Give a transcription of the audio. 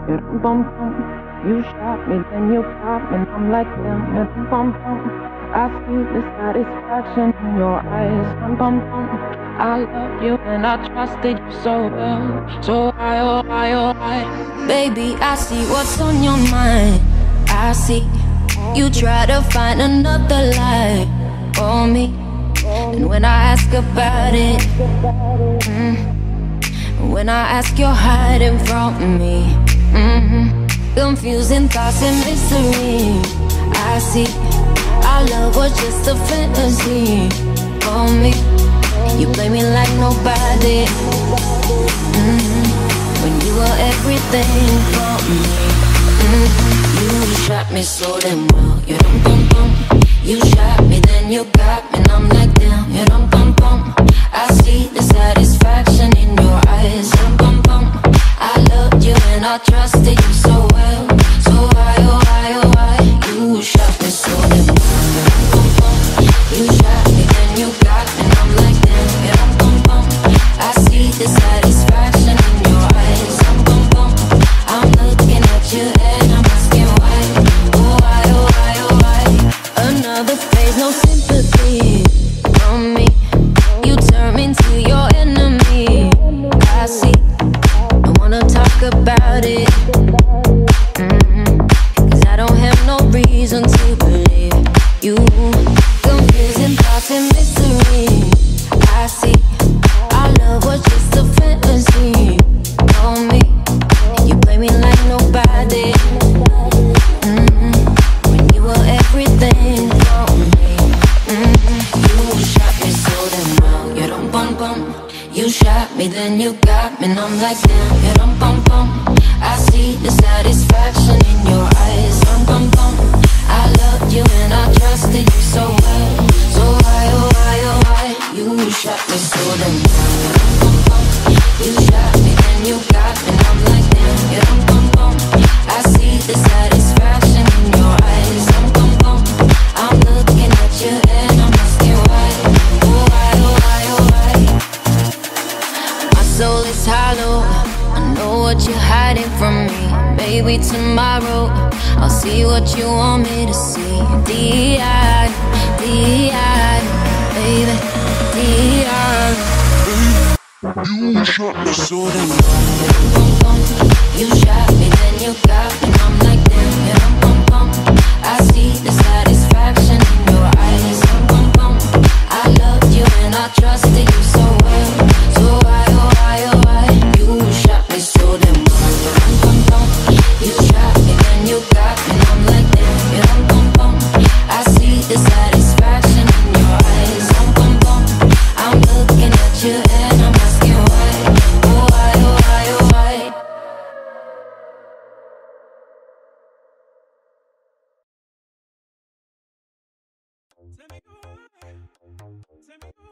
Bum bum. You shot me, then you got me, and I'm like damn. Bum bum. I see the satisfaction in your eyes. Bum bum bum. I love you and I trusted you so well. So I, oh I, oh I. Baby, I see what's on your mind. I see you try to find another lie for me. And when I ask about it, when I ask, you're hiding from me. Confusing thoughts and mystery. I see our love was just a fantasy for me. You play me like nobody, when you were everything for me. You shot me so damn well. You dum bum bum. You shot me, then you got me, and I'm like damn. You dum bum bum. I see the satisfaction in your eyes. Dum bum bum. I loved you and I trusted you so well. So why, oh why, oh why? You shot me so damn well. You dum bum bum. You shot me, then you got me, and I'm like damn. You dum bum bum. I see the satisfaction in your eyes. Dum bum bum. I'm looking at you and I'm asking why. Oh why, oh why, oh why? Another phase, no sympathy from me. You turn me into your enemy. I see, I wanna talk about it, 'cause I don't have no reason to believe you. Confusing thoughts and mystery. I see, our love was just a fantasy for me. You play me like nobody, when you were everything for me. You shot me so damn well. You dum bum bum. You shot me, then you got me, and I'm like damn. You dum bum bum. I see the satisfaction in your eyes. Dum bum bum. I loved you and I trusted you so well. So why, oh why, oh why? You shot me so damn well. You dum bum bum. You shot me, then you got me, and I'm like damn. You dum bum bum. I see the satisfaction in your eyes. Dum bum bum. I'm looking at you and I'm asking why. Oh why, oh why, oh why? My soul is hollow. I know what you're hiding from me. Maybe tomorrow I'll see what you want me to see. D.I., D.I., baby, D.I. You shot me so damn well. You shot me, then you got me, and I'm like damn. You dum bum bum. I see the satisfaction in your eyes. Dum bum bum. I loved you and I trusted you so well. So why, oh why, oh why? You shot me so damn well. Dum bum bum. You shot me, then you got me, and I'm like damn. You dum bum bum. I see the satisfaction in your eyes. Dum bum bum. I'm looking at you and I'm asking why. Oh why, oh why, oh why? Tell me why. Tell me